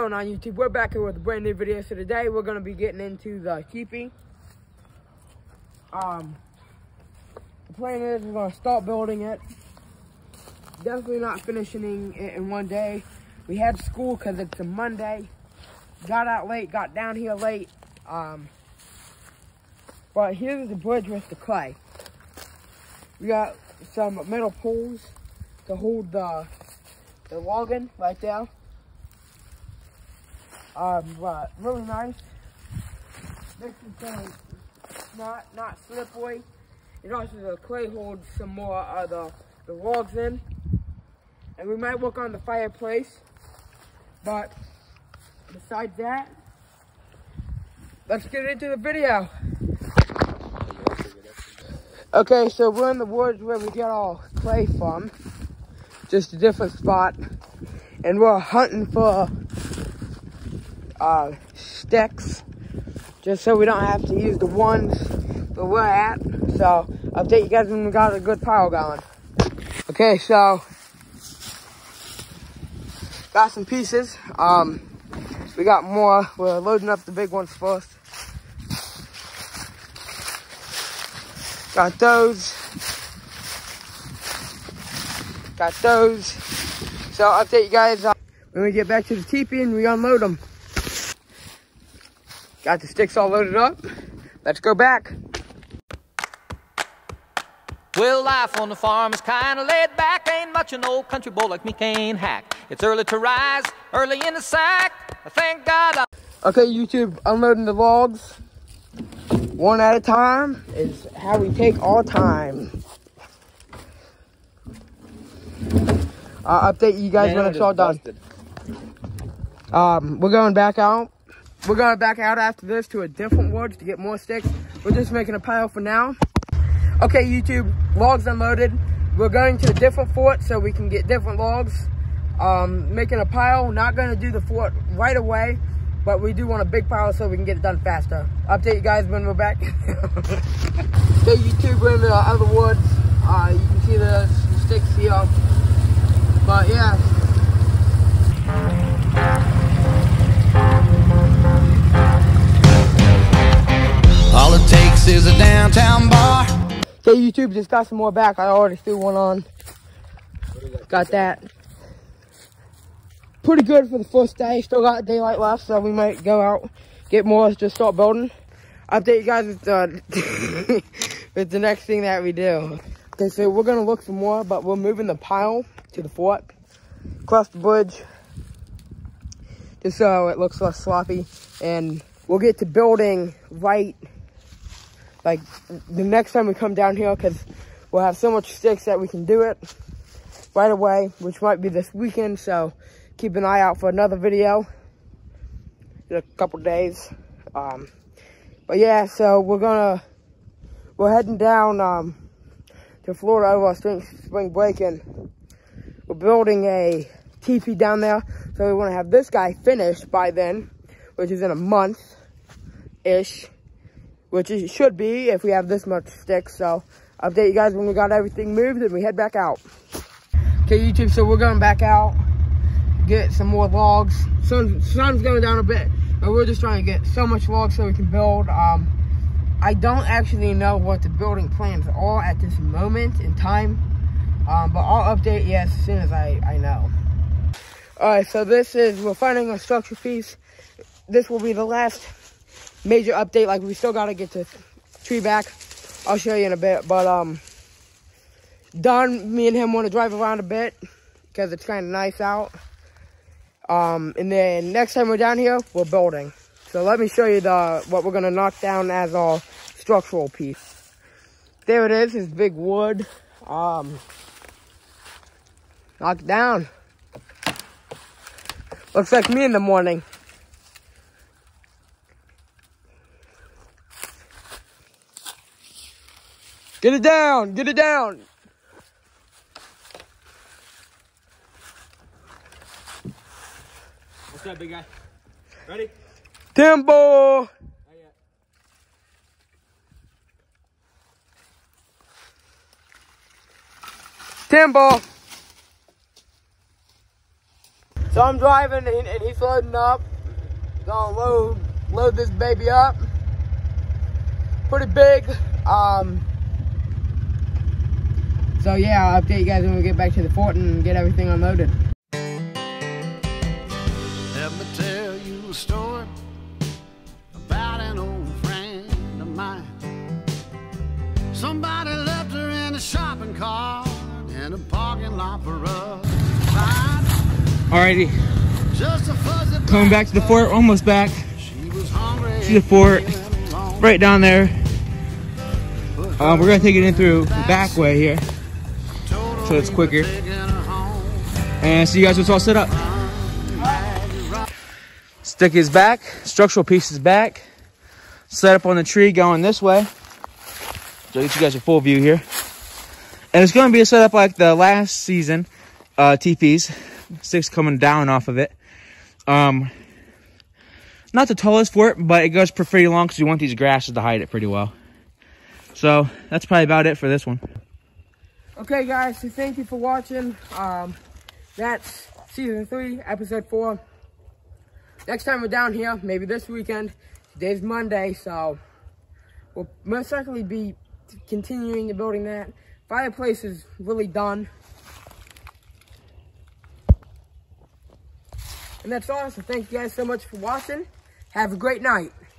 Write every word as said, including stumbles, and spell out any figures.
going on, YouTube? We're back here with a brand new video. So today we're going to be getting into the teepee. Um, the plan is we're going to start building it. Definitely not finishing it in one day. We had school because it's a Monday. Got out late, got down here late. Um, but here's the bridge with the clay. We got some metal poles to hold the, the logging right there. Um, but really nice. This is gonna not not slippery. It also the clay holds some more of the, the logs in. And we might work on the fireplace. But besides that, let's get into the video. Okay, so we're in the woods where we get all clay from. Just a different spot. And we're hunting for uh, sticks. Just so we don't have to use the ones that we're at. So, I'll update you guys when we got a good pile going. Okay, so got some pieces. Um, we got more. We're loading up the big ones first. Got those. Got those. So I'll update you guys uh, when we get back to the teepee and we unload them. Got the sticks all loaded up. Let's go back. Well, life on the farm is kinda laid back. Ain't much an old country boy like me can't hack. It's early to rise, early in the sack. Thank God I Okay, YouTube, unloading the logs. One at a time is how we take our time. I'll update you guys Man, when it's all done. Busted. Um, we're going back out. We're going back out after this to a different woods to get more sticks. We're just making a pile for now. Okay, YouTube, logs unloaded. We're going to a different fort so we can get different logs. Um, making a pile, not going to do the fort right away, but we do want a big pile so we can get it done faster. Update you guys when we're back. Okay, YouTube, we're in the other woods. Uh, you can see the, the sticks here. But yeah. All it takes is a downtown bar. Okay, YouTube, just got some more back. I already threw one on. Got that. Pretty good for the first day. Still got daylight left, so we might go out, get more, just start building. Update you guys with the, with the next thing that we do. Okay, so we're gonna look for more, but we're moving the pile to the fort, across the bridge, just so it looks less sloppy. And we'll get to building right, like the next time we come down here, because we'll have so much sticks that we can do it right away, which might be this weekend. So keep an eye out for another video in a couple days. Um, but yeah, so we're gonna, we're heading down um, to Florida over our spring, spring break, and we're building a teepee down there. So we want to have this guy finished by then, which is in a month-ish, which it should be if we have this much sticks. So update you guys when we got everything moved and we head back out. Okay, YouTube, so we're going back out, get some more logs. Sun, sun's going down a bit, but we're just trying to get so much logs so we can build. Um, I don't actually know what the building plans are at this moment in time, um, but I'll update you as soon as I, I know. Alright, so this is, we're finding a structure piece. This will be the last major update. Like, we still got to get the tree back. I'll show you in a bit, but um, done. Me and him want to drive around a bit because it's kind of nice out. Um, and then next time we're down here, we're building. So let me show you the what we're gonna knock down as our structural piece. There it is. It's big wood. Um, knock it down. Looks like me in the morning. Get it down, get it down. What's up, big guy? Ready? Timbo. Timbo. So So I'm driving and, and he's loading up. Gonna load, load this baby up. Pretty big. Um, so yeah, I'll update you guys when we get back to the fort and get everything unloaded. Let me tell you a story about an old friend of mine. Somebody left her in a shopping cart in a parking lot for us. Alrighty, Just a fuzzy coming back to the fort, almost back She was hungry. to the fort, right down there. Um, we're gonna take it in through the back way here, so it's quicker. And see you guys what's all set up. Stick is back, structural piece is back. Set up on the tree going this way. So I'll get you guys a full view here. And it's gonna be a setup like the last season uh, teepees. Sticks coming down off of it. Um, not the tallest fort, but it goes pretty long because you want these grasses to hide it pretty well. So that's probably about it for this one. Okay guys, so thank you for watching. Um, that's season three, episode four. Next time we're down here, maybe this weekend. Today's Monday, so we'll most likely be continuing the building that. Fireplace is really done. And that's all, so thank you guys so much for watching. Have a great night.